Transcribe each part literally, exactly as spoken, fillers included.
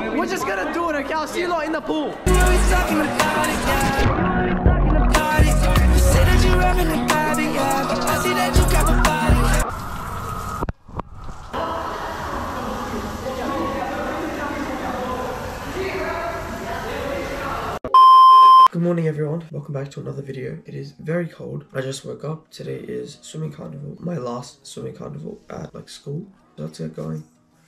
We're just gonna do it, okay? I'll see you lot in the pool. Good morning everyone, welcome back to another video. It is very cold. I just woke up. Today is Swimming Carnival, my last Swimming Carnival at like school. So let's get going.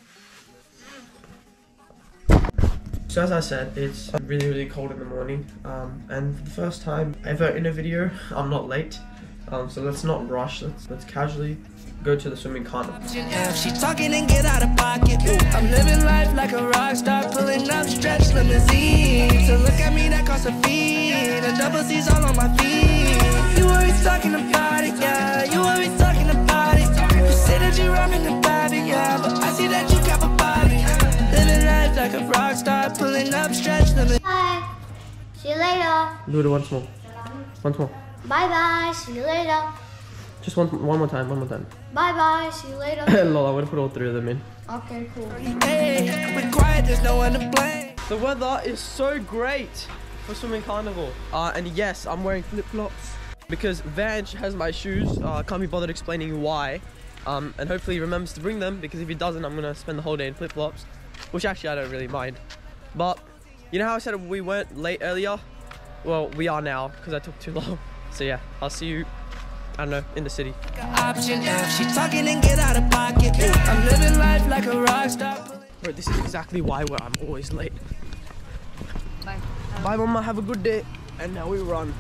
So as I said, it's really really cold in the morning, um, and for the first time ever in a video, I'm not late. Um, so let's not rush. Let's let's casually go to the Swimming Carnival. She talking and get out of pocket. I'm living life like a rock star, pulling up stretch limousine. So look at me, that costs a fee. The double C's all on my feet. You always talking about it, yeah. You always talking about it. You say that you're rapping about it, yeah, but I see that you cap about it. Living life like a rock star, pulling up stretch limousine. Bye. See you later. Do it once more. Once more. Bye bye. See you later. Just one one more time. One more time. Bye bye. See you later. Lol, I'm gonna put all three of them in. Okay, cool. Hey, we're quiet, there's no one to blame. The weather is so great for Swimming Carnival. Uh, and yes, I'm wearing flip-flops because Vange has my shoes. Uh, can't be bothered explaining why. Um, and hopefully he remembers to bring them, because if he doesn't, I'm gonna spend the whole day in flip-flops. Which actually I don't really mind. But you know how I said we weren't late earlier? Well, we are now because I took too long. So yeah, I'll see you, I don't know, in the city. Option F, she talking and get out of pocket. I'm living life like a rock star. Bro, this is exactly why we're, I'm always late. Bye. Bye, Mama. Have a good day. And now we run.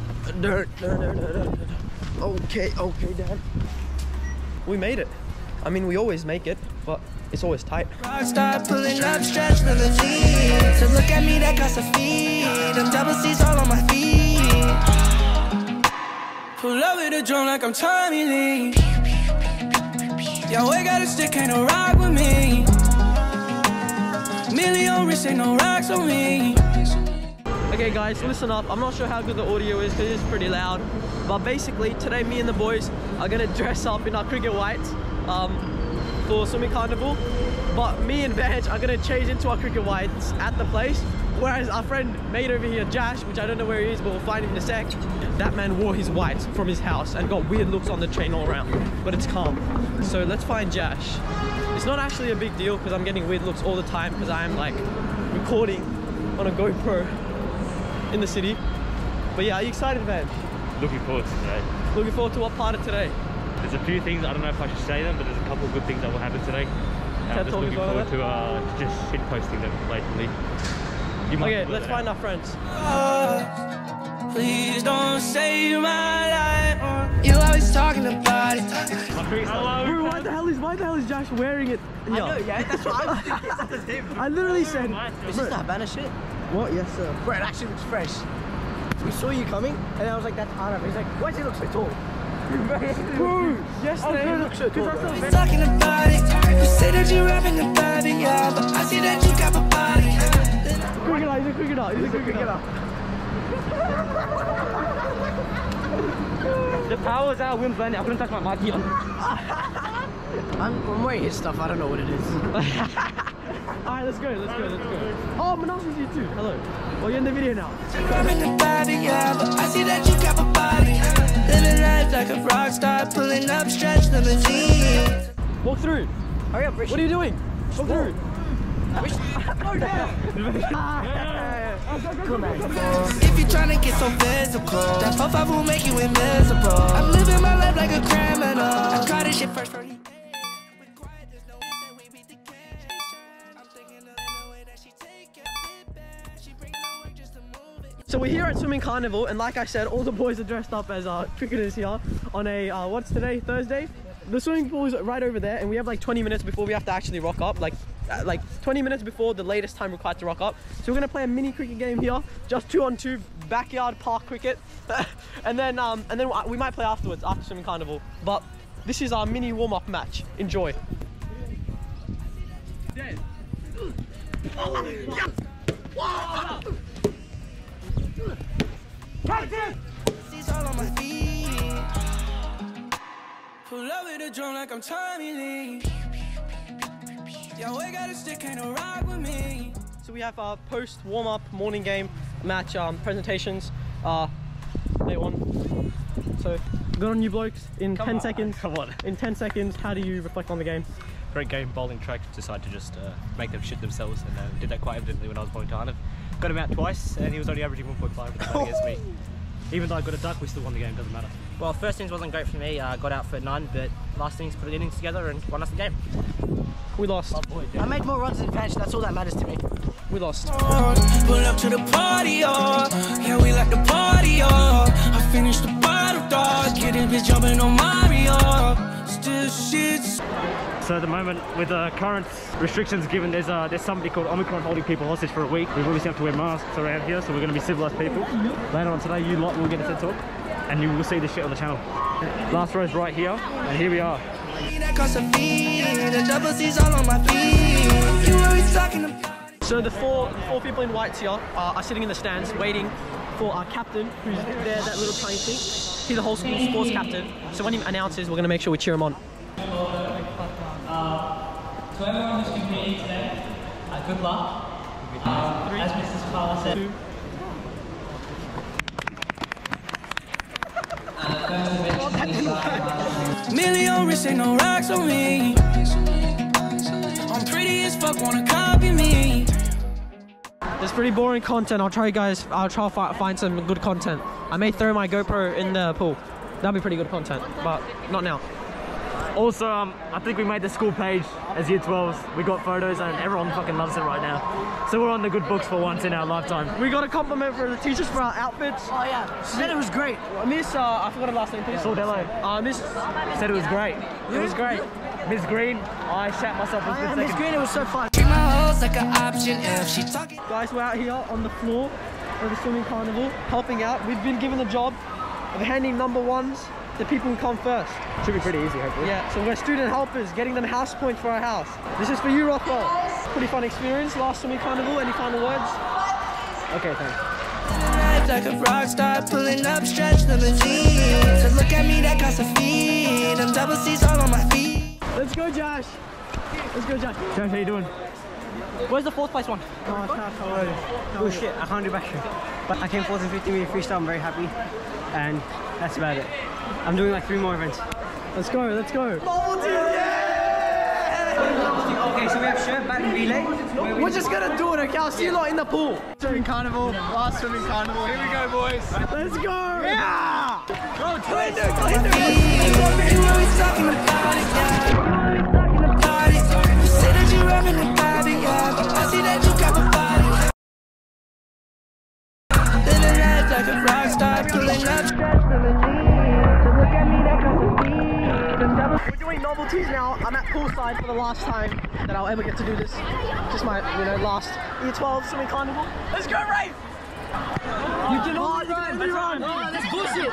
Okay, okay, Dad. We made it. I mean, we always make it, but it's always tight. Rock star pulling up stretch limousine. So look at me, that costs a fee. Them double C's all on my feet. Pull up with a drum like I'm Tommy Lee. Yaweh got a stick, ain't no rock with me. Million wrist, ain't no rocks on me. Okay guys, listen up. I'm not sure how good the audio is because it's pretty loud. But basically, today me and the boys are gonna dress up in our cricket whites um, for Swimming Carnival. But me and Vange are gonna change into our cricket whites at the place. Whereas our friend mate over here, Josh, which I don't know where he is, but we'll find him in a sec. That man wore his whites from his house and got weird looks on the train all around. But it's calm. So let's find Josh. It's not actually a big deal because I'm getting weird looks all the time because I am like recording on a GoPro in the city. But yeah, are you excited, man? Looking forward to today. Looking forward to what part of today? There's a few things, I don't know if I should say them, but there's a couple of good things that will happen today. I'm just looking forward to uh, just shit posting them lately. Okay, let's find our friends. Oh, please don't save my life. You always talking about it. Hello. Bro, why the hell is why the hell is Josh wearing it? Yeah. I know, yeah, that's what I was thinking. I literally said, Is this that Havana shit? what? Yes, sir. Bro, it actually looks fresh. We saw you coming, and I was like, that's Arnav. He's like, why does he look so tall? Bro, yesterday. Oh, look so tall, bro. We talking about it. You say that you're rapping about it, yeah, but I see that you got a body. Cricketer, he's a cricketer. He's a cricketer. The power was out, wind blending. I couldn't touch my marquee on. I'm, I'm wearing his stuff. I don't know what it is. Alright, let's go, let's go, let's go. Oh, Malone is here too. Hello. Well, you're in the video now. Rapping about it, yeah, but I see that you got a body. Living life like a rock star, pulling up stretch limousine. Walk through. Hurry up, Rich. What are you doing? Walk through. Go down. Come on. If you're trying to get so physical, that pop five will make you invisible. I'm living my life like a criminal. I caught this shit first for you. So we're here at Swimming Carnival, and like I said, all the boys are dressed up as uh, cricketers here on a, uh, what's today, Thursday? The swimming pool is right over there, and we have like twenty minutes before we have to actually rock up, like uh, like twenty minutes before the latest time required to rock up. So we're gonna play a mini cricket game here, just two on two, backyard park cricket, and then um, and then we might play afterwards, after Swimming Carnival. But this is our mini warm-up match. Enjoy. Dead. Oh, yeah. Wow. She's all on my feet. Pull up with a drum like I'm Tommy Lee. Yaweh got a stick, ain't no rock with me. so we have our post warm-up morning game match um, presentations. Uh, day one. So, good on you blokes. In come ten on, seconds. Come on. In ten seconds, how do you reflect on the game? Great game, bowling track. Decided to just uh, make them shit themselves, and uh, did that quite evidently when I was bowling to Arnav. Got him out twice, and he was only averaging one point five against me. Even though I got a duck, we still won the game. Doesn't matter. Well, first innings wasn't great for me. I uh, got out for none, but last innings put the innings together and won us the game. We lost. Oh, boy, I made more runs than Vanch. That's all that matters to me. We lost. Pull up to the party, oh. Yeah, we like the party, oh. I finished the bottle, dog. Get it, bitch jumping on Mario. Still shit. So at the moment, with the uh, current restrictions given, there's uh, there's somebody called Omicron holding people hostage for a week. We've obviously have to wear masks around here, so we're going to be civilized people. Later on today, you lot will get a TED talk, and you will see this shit on the channel. Last row's right here, and here we are. So the four four people in whites here uh, are sitting in the stands waiting for our captain, who's there, that little tiny thing. He's the whole school sports captain. So when he announces, we're going to make sure we cheer him on. Uh, to everyone who's competing today, uh, good luck. Uh, as Missus Tyla said. Uh, Million wrists ain't no rocks on me. I'm pretty as fuck, wanna copy me. There's pretty boring content. I'll try, guys. I'll try to find some good content. I may throw my GoPro in the pool. That'll be pretty good content, but not now. Also, um, I think we made the school page as year twelves. We got photos and everyone fucking loves it right now. So we're on the good books for once in our lifetime. We got a compliment for the teachers for our outfits. Oh yeah, she said it was great. Miss, uh, I forgot her last name, please. Sordello. Uh, Miss Said it was great. It was great. Miss Green, I shat myself for a Oh, yeah, split Miss second. Green, it was so fun. Treat my hoes like an option if she talking. Guys, we're out here on the floor of the Swimming Carnival, helping out. We've been given the job of handing number ones to people who come first. Should be pretty easy, hopefully. Yeah, so we're student helpers, getting them house points for our house. This is for you, Rockwell. Pretty fun experience, last Swimming Carnival. Any final words? Okay, thanks. Like a rock star pulling up stretch limousine. So look at me, that costs a fee. Them double C's all on my feet. Let's go, Josh. Let's go, Josh. Josh, how you doing? Where's the fourth place one? Oh shit, I can't do back here. But I came fourth in fifty meter freestyle, I'm very happy. And that's about it. I'm doing like three more events. Let's go, let's go. Okay, so we have shirt, bat and relay. We're just gonna do it, okay? I'll see you lot in the pool. Swimming Carnival, last Swimming Carnival. Here we go, boys. Let's go. Yeah! Go, Twinder, Twinder. You always talking about it, yeah. You always talking about it. You say that you're rapping about it, yeah. But I see that you got a body. Living life like a rock star, pulling up stretch limousine. So look at me, that costs a fee. Them double We're doing novelties now. I'm at poolside for the last time that I'll ever get to do this. Just my, you know, last year twelve Swimming Carnival. Let's go, Rafe! You can only oh, run. You can run. Oh, that's bullshit.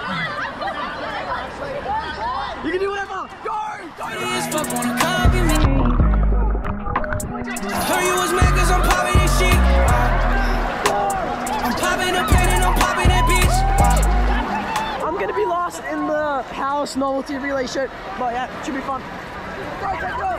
You can do whatever. Go! Go! as fuck, wanna copy me. Heard you was mad cause I'm popping this shit. I'm popping the pen and I'm popping that bitch. I'm gonna be lost in the house novelty relay shit, but yeah, it should be fun. Go, go, go!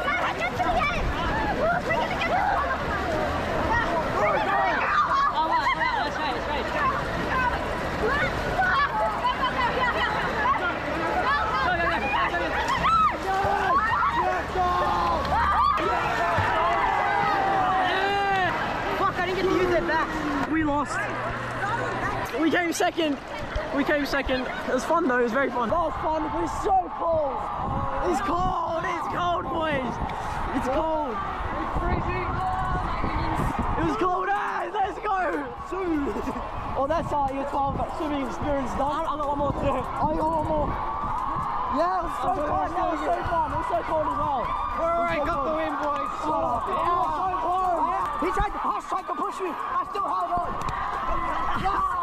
We lost. We came second. We came second. It was fun though. It was very fun. That was fun. It was so cold. It's cold. It's cold, boys. It's cold. It's freezing. It was cold. Hey, let's go. Oh, that's our year twelve swimming experience done. I got one more too. I got one more. Yeah, it was so fun. That was so fun. It was so cold as well. All right, got the win, boys. Shut up. It was so cold. He tried to push, tried to push me. I still held on. Yeah.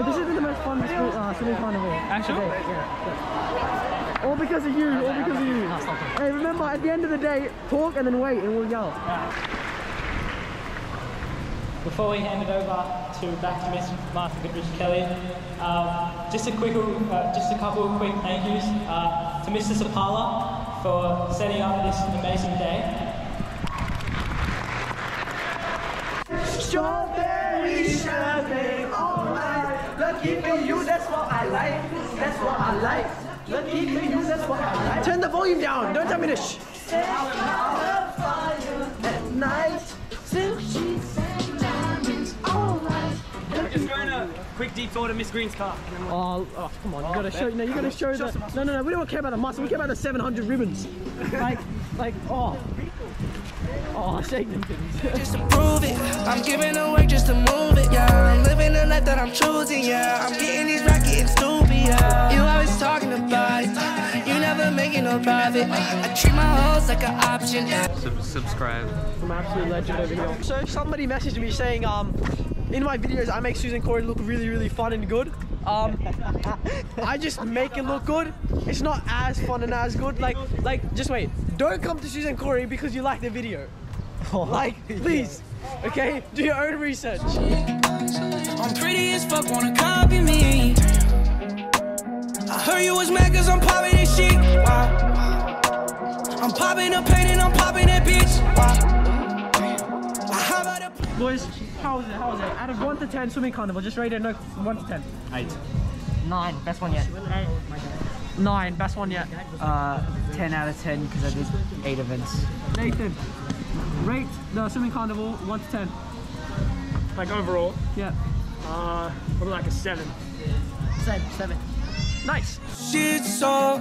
But this has been the most fun uh, swimming carnival. Actually? Yeah, yeah. All because of you, all because of you. No, stop it. Hey, remember, at the end of the day, talk and then wait and we'll yell. Before we hand it over to back to Miss Martha Goodrich Kelly, um, just a quick, uh, just a couple of quick thank yous uh, to Mister Sapala for setting up this amazing day. Strawberry champagne, alright. Lucky for you, that's what I like. That's what I like. Lucky for you, that's what I like. Turn the volume down. Don't tell me to shh. At night, silk sheets and diamonds, alright. We're just going to quick detour to Miss Green's car. Oh, oh, come on! You gotta show. No, you gotta show the. No, no, no. We don't care about the muscle. We care about the seven hundred ribbons. Like, like, oh, oh, shake them things. Just to prove it, I'm giving away just to move it, yeah. I'm living the life that I'm choosing, yeah. I'm getting these racks getting stupid, yeah. You always talking about it, you never making no profit. I treat my hoes like an option, yeah. Sub subscribe. Some absolute legend over here. So somebody messaged me saying, um, in my videos I make Suzanne Cory look really, really fun and good. Um, I just make it look good. It's not as fun and as good. Like, like, just wait. Don't come to Suzanne Cory because you like the video. Like, please, okay? Do your own research. I'm pretty as fuck, wanna copy me. I heard you was mad cause I'm popping this shit. Wow. I'm popping the pain and I'm popping that bitch. Wow. Boys, how was it? How was it? Out of one to ten, swimming carnival, just rate it. No, one to ten. Eight. Nine, best one yet. Nine, best one yet. Uh, ten out of ten because I did eight events. Nathan, rate the swimming carnival one to ten. Like overall? Yeah. Uh, probably like a seven. Seven, seven. Nice. Shit's so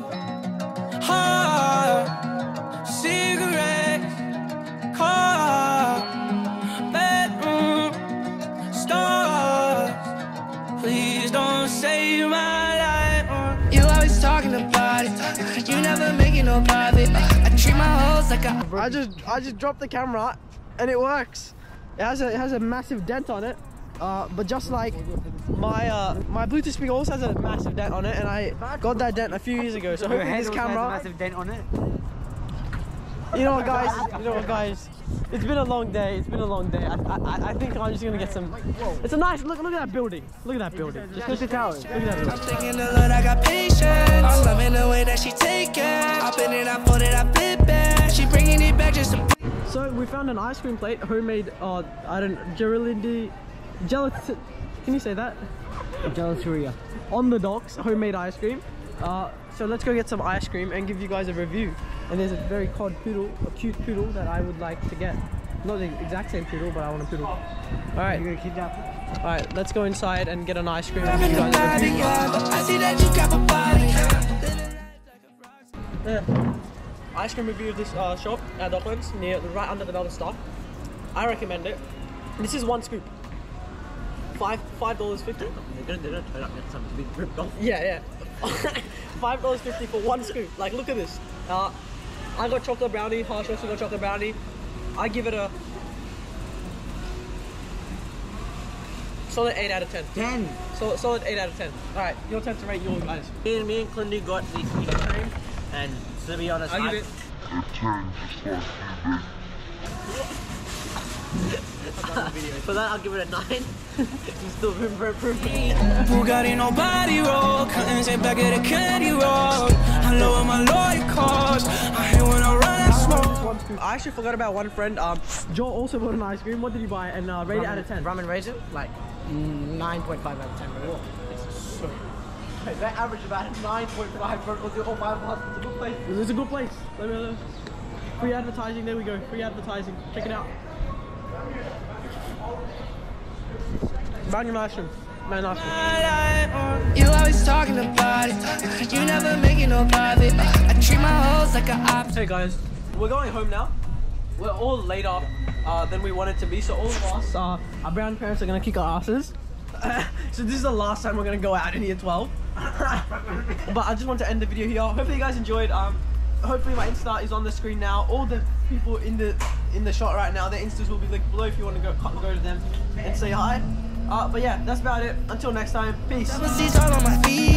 hard. Cigarette, car, bedroom, stars. Please don't save my life. You always talking about it. You never making no profit. I treat my hoes like a. I just I just dropped the camera, and it works. It has a it has a massive dent on it. Uh, but just like my uh, my Bluetooth speaker also has a massive dent on it, and I got that dent a few years ago. So hopefully this camera has a massive dent on it. You know what, guys? You know what, guys? It's been a long day. It's been a long day. I, I, I think I'm just gonna get some. It's a nice look. Look at that building. Look at that building. Just look at the towers. Look at that building. I'm thinking the Lord, I got patience. I'm loving the way that she take it. I put it, I put it, I flip it. She bringing it back just to. So we found an ice cream plate, homemade. Uh, I don't. Geraldine. Gelatin. Can you say that? Gelateria. On the docks, homemade ice cream. Uh, so let's go get some ice cream and give you guys a review. And there's a very cod poodle, a cute poodle that I would like to get. Not the exact same poodle, but I want a poodle. All right. You're gonna kidnap it? All right, let's go inside and get an ice cream and give you guys a review. I see that you got a body. Yeah. Ice cream review of this uh, shop at Docklands, near right under the Melbourne Star. I recommend it. This is one scoop. Five five dollars fifty. They're gonna, they're gonna turn up next time to be ripped off. Yeah, yeah. Five dollars fifty for one scoop. Like, look at this. Uh, I got chocolate brownie. Harsh also got chocolate brownie. I give it a solid eight out of ten. Ten. So solid eight out of ten. All right, your turn to rate your guys. Me and me and Clindy got the sweet cream, and to be honest, I give it. For that, I'll give it a nine. There's still room for improvement. Bugatti nobody roll, curtains ain't back at the candy roll. I lower my lawyer costs. I hate when I run that smoke. I actually forgot about one friend. Um, Joe also bought an ice cream. What did he buy? And uh, rate it out of ten. Rum and raisin, like nine point five out of ten. Really. It's so. Hey, that average about nine point five for all five of us. It's a good place. It's a good place. Let me know. Free advertising. There we go. Free advertising. Check it out. Bang your ice cream. Man, ice cream. You always talking about it. You never making no profit. I treat my hoes like a op. Hey guys, we're going home now. We're all later uh, than we wanted to be, so all of us, uh, our brown parents are gonna kick our asses. So this is the last time we're gonna go out in year twelve. But I just want to end the video here. Hopefully you guys enjoyed. Um, hopefully my Insta is on the screen now. All the people in the in the shot right now, their Instas will be linked below if you want to go go to them and say hi. Uh, but yeah, that's about it. Until next time, peace. Double C's all on my feet.